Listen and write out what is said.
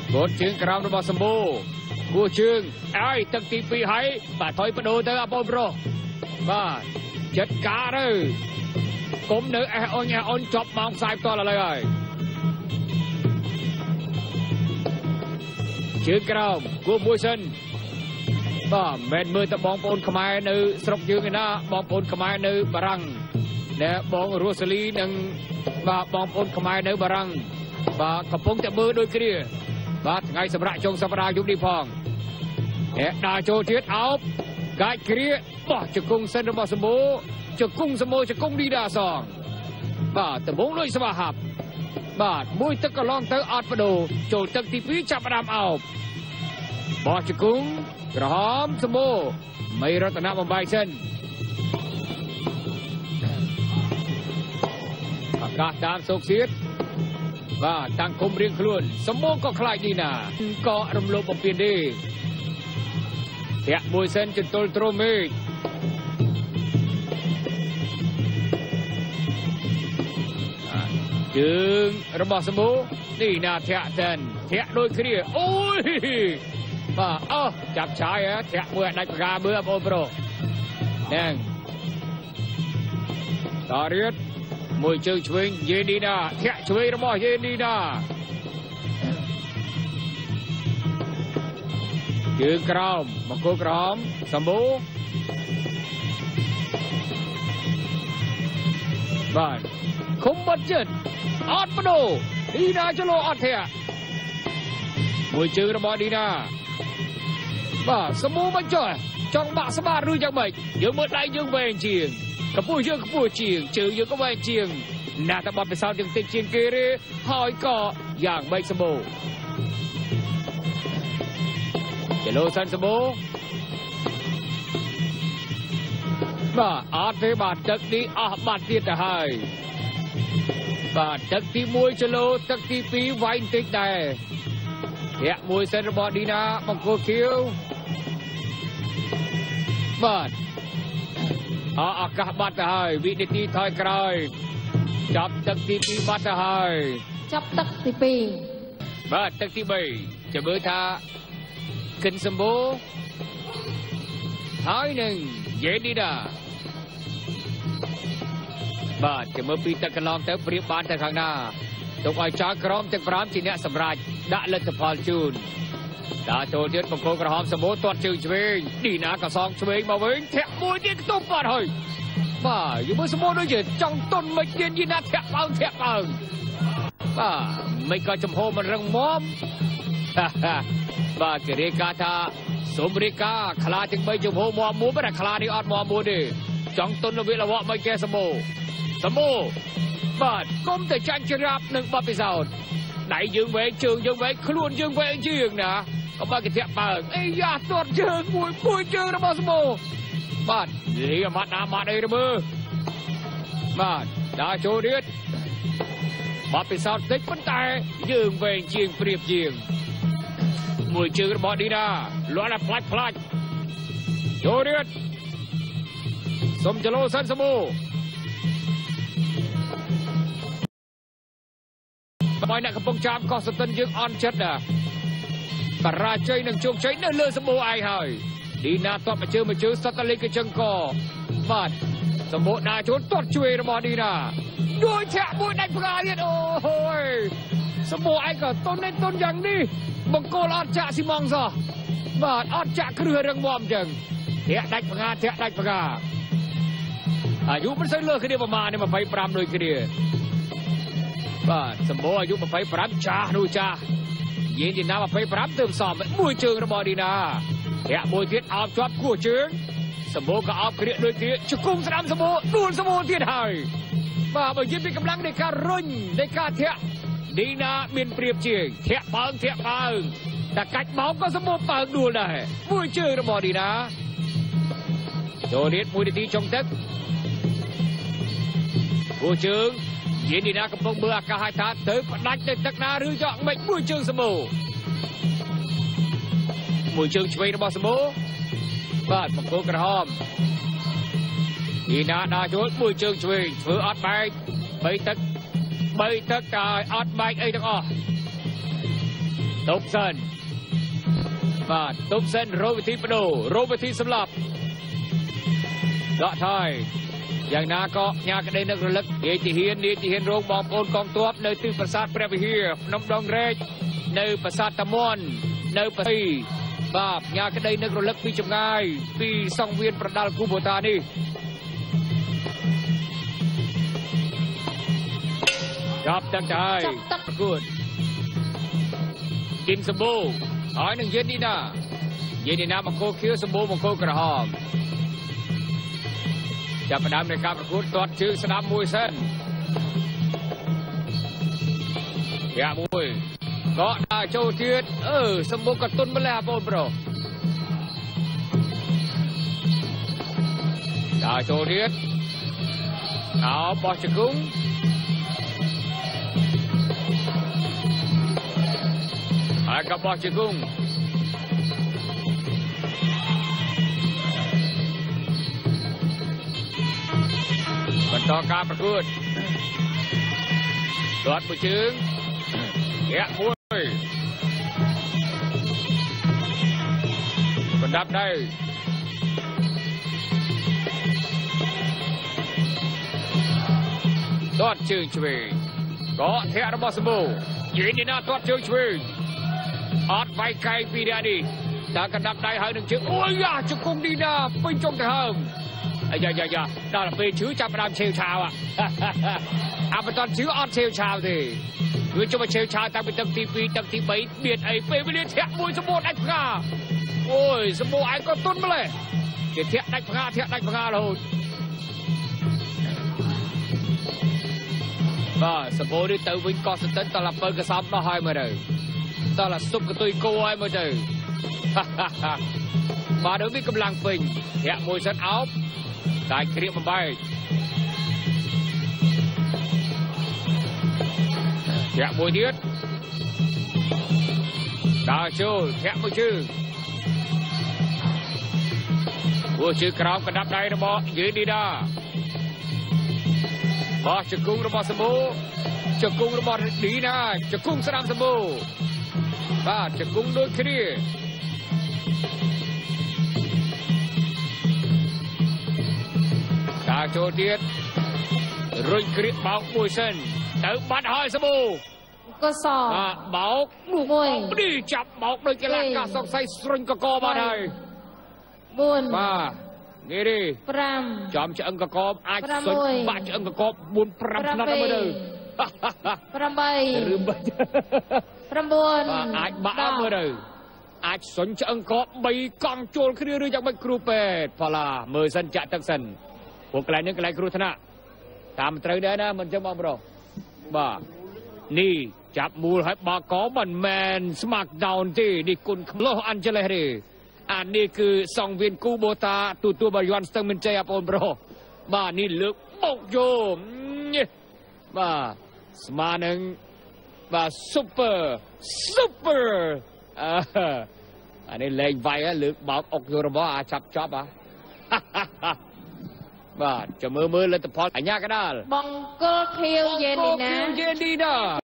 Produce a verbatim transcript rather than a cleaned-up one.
กดជើងក្រោមរបស់សម្បូរគោះជើងឲ្យទឹកទីពីរហើយបាទថយបដូរទៅអបងប្រុសបាទចិត្តការទៅកុំនៅអេះអុញអេះអុញចប់ម៉ោងផ្សាយផ្ទាល់ឥឡូវហើយជើងក្រោមគោះមួយសិនបាទមិនមើលតែបងប្អូនខ្មែរនៅស្រុកយើងឯណាបងប្អូនខ្មែរនៅបារាំងដែលបងរស់សាលីនិងបាទបងប្អូនខ្មែរនៅបារាំងបាទកំពុងតែមើលដូចគ្នាបាទថ្ងៃសម្រាប់ចុងសប្តាហ៍យប់នេះផងអ្នកដើរចូលទៀតអោបកាច់គ្រាបោះជង្គង់សិនរបស់សម្បូរជង្គង់សម្បូរជង្គង់ឌីដាសងបាទដំបងលុយស្វាហាប់បាទមួយទឹកកន្លងទៅអត់បដូរចូលទឹកទីពីរចាប់ផ្ដើមអោបបោះជង្គង់ក្រហមសម្បូរមីរតនៈបំបាយសិនអាកាសតាមសោកសៀតបាទតាំងគុំរៀងខ្លួនសម្បូរក៏ខ្លាចឌីណាក៏រំលោភបំពានទេធាក់មួយសិនចន្ទុលទ្រមេឃជើងរបស់សម្បូរឌីណាធាក់សិនធាក់ដូចគ្នាអូយបាទអោះចាប់ឆាយធាក់មួយដាច់បកាមើលបងប្រុសហ្នឹងតរៀតមួយជើងឆ្វេងយេឌីណាធាក់ឆ្វេងរបស់យេឌីណាជើងក្រោមមកគោក្រោមសម្បូរបាទគុំបាត់ចិត្តអត់បដូរឌីណាចលោអត់ធាក់មួយជើងរបស់ឌីណាបាទសម្បូរមិនចុះចង់បាក់ស្បាតឬយ៉ាងម៉េចយើងមើលដៃយើងវែងជាងកពស់យើងកពស់ជាងជើងយើងក៏វែងជាងណាតែបត់ពិសោធន៍យើងតិចជាងគេទេហើយក៏យ៉ាងម៉េចសម្បូរចលោសិនសម្បូរបាទអត់ទេបាទទឹកនេះអស់បាត់ទៀតទៅហើយបាទទឹកទីមួយចលោទឹកទីពីរវាយបន្តិចដែរធាក់មួយសិនរបស់ឌីណាបង្គោលខៀវបាទអឱកាសបាត់ទៅហើយវិនាទីថយក្រោយចាប់ទឹកទីពីរបាត់ទៅហើយចាប់ទឹកទីពីរបាទទឹកទីបីចាំមើលថាគិនសម្បូរហើយនឹងយេឌីណាបាទចាំមើលពីទឹកកន្លងទៅព្រៀបបានទៅខាងណាទុកឲ្យចោលក្រមទឹកប្រាំជាអ្នកសម្រេចដាក់លទ្ធផលជូនដើរចូលទៀតបង្គោលក្រហមសម្បូរទាត់ជើងឆ្វេងឌីណាក៏សងឆ្វេងមកវិញធាក់មួយទៀតខ្ទប់បាត់ហើយបាទយមើលសម្បូរដូចជាចង់តុនមិនទៀតឌីណាធាក់បើធាក់បើបាទមិនក៏ចំហមិនរឹងមាំបាទគេរាយការណ៍ថាសូមរាយការណ៍ខ្លាទាំងបីចំហមាំមួយតែខ្លានេះអត់មាំមួយទេចង់តុនលវិលវៈមិនគេសម្បូរសម្បូរបាទគុំតែចាញ់ច្រាប់នឹងបបពិសោធន៍ដៃយើងវែងជើងយើងវែងខ្លួនយើងវែងជាងណាក៏បើគេធាក់បើអីយ៉ាទាត់ជើងមួយមួយជើងរបស់សម្បូរបាទនិយាយអាម៉ាត់ណាម៉ាត់អីមើលបាទដើរចូលទៀតបបពិសោធន៍តិចប៉ុន្តែយើងវែងជាងព្រៀបជាងមួយជើងរបស់ឌីណាលាន់តែផ្លាច់ផ្លាច់ចូលទៀតសុំចលោសិនសម្បូរបើអ្នកកំពុងចាំកោះសតិនយើងអន់ចិត្តណាបរាជ័យនឹងជោគជ័យនៅលើសម្បូរឯងហើយឌីណាតបមកជើងមកជើងសតលេកជើងកបាទសម្បូរដើរចូលទាត់ជួយរបស់ឌីណាដូចធាក់មួយដាច់ផ្កាទៀតអូយសម្បូរឯងក៏តុននេះតុនយ៉ាងនេះបង្គោលអត់ចាក់ស៊ីម៉ងសោះបាទអត់ចាក់គ្រឹះរឹងមាំចឹងធាក់ដាច់ផ្កាធាក់ដាច់ផ្កាអាយុមិនសូវលើគ្នាប្រមាណនេះยี่สิบห้าដូចគ្នាបាទសម្បូរអាយុยี่สิบห้าចាស់នោះចាស់យេឌីណាยี่สิบห้าទើបសមមួយជើងរបស់ឌីណាធាក់មួយទៀតអោបជាប់គោះជើងសម្បូរក៏អោបក្រៀកដូចគ្នាជង្គង់ស្ដាំសម្បូរដួលសម្បូរទៀតហើយបាទបើនិយាយពីកម្លាំងនៃការរុញនៃការធាក់ឌីណាមានព្រៀបជាងធាក់បើងធាក់បើងតែកាច់មកក៏សម្បូរបើងដួលដែរមួយជើងរបស់ឌីណាចូលទៀតមួយនាទីចុងទឹកគោះជើងយេឌីណាកំពុងមើលអាកាសឲ្យថាទៅផ្ដាច់ទៅទឹកណាឬយកមិនមួយជើងសម្បូរមួយជើងឆ្វេងរបស់សម្បូរបាទបង្គោលក្រហមឌីណាដើរចូលមួយជើងឆ្វេងធ្វើអត់បែកបីទឹកបីទឹកតែអត់បែកអីទាំងអស់ตบเส้นมาตบเส้นโรวิธีประดูโรวิธีสำหรับดอกไทยอย่างนาก็ยากระเด็นนักระลึกเอติเฮียนเอติเฮียนโรงบอลโอนกองตัวในตื้อประสาทพระวิหารน้ำดองเรจในประสาทตะมอนในประสาทบาปยากระเด็นนักระลึกปีจงไงปีสองเวียนประดาลกูโบตานี่จับตั้งใจกูดกินสบู่หอยหนึ่งเย็นนี่นะเย็นนี่นะมังโคเคี้ยวสบู่มังโคกระหอบจะประดามในการประกวดตรวจชื่อสนามมวยเส้นอยามวยก็ได้โจเทียดเออสมบูรณ์กระตุ้นมาแล้วปนโปรได้โจเทียดเอาปอชกุ้งอะไรกับปอชกุ้งบรรทอการประกวดตรวจผู้ชื่อแกะมวยคนดับได้ตรวจชื่อช่วยก็เทะระบสบูยืนดีนะตรวจชื่อช่วยอดไฟไกลปีเดียดีแต่กันดับได้หายหนึ่งชื่อโอ้ยอย่าจะคงดีนะไปจงเถิมไอ้ยายายาได้ละเป็นชื่อจับประดามเชลชาวอ่ะเอาไปตอนชื่อออนเชลชาวดิคือจะมาเชลชาวตั้งเป็นตั้งทีปีตั้งทีใบเบียดไอ้เปย์ไปเรียนเทะมวยสมบูรณ์ไอ้พงาโอ้ยสมบูรณ์ไอ้ก็ต้นมาเลยเทะได้พงาเทะได้พงาเลยว่าสมบูรณ์ที่เตาวิ่งกอสเตนตลาดเปิดกระซับมาให้มาเลยตลาดซุปกระตุยโก้ให้มาเลยมาเดี๋ยวมีกำลังปิงเทะมวยสันเอาได้เครียดมาใบแทะมวยเดียดดาวโชว์แทะมวยชื่อมวยชื่อกราวกระดับได้ระบอยืนดีดาบอจะกุ้งระบอสมูจะกุ้งระบอดีนะจะกุ้งสนามสมูบ้าจะกุ้งโดยเครียดดาวโชว์เดียดรุ่ยเครียดเบามวยเส้นเติมบัดหอยสบู่ก็สอบเบาบุกดีจับเบาโดยกีฬากาสองไซสริงกกอมาได้บุญมานี่ดิปรำจอมจะอังกกอบอาจสนบาจะอังกกอบบุญปรำนัดมาเลยปรำใบหรือใบปรำบุญอาจบ้ามาเลยอาจสนจะอังกอบใบกองโจรขึ้นเรือจากใบครูเป็ดพลาเมื่อสันจะตักสันพวกกลายนึกกลายครูธนะตามตรึงได้นะมันจะมองเราบ้านี่จับมูลให้บากอมันแมนสมัครดาวน์ที่นี่คุณโลอันเจเลรีอันนี้คือสองเวียนกูโบตาตัวตัวบริวารสตังมันใจอปอนโบรบ้านี่เลือกบกโยมบ้าสมาหนึ่งบ้าซุปเปอร์ซุปเปอร์อันนี้เล่นไว้อะเลือกบอกอกโยรบ้าจับจับอ่ะบ้าจะมือมือเลยแต่พออันยากก็ได้บังก็เคียวเย็นดีนะเย็นดีนะ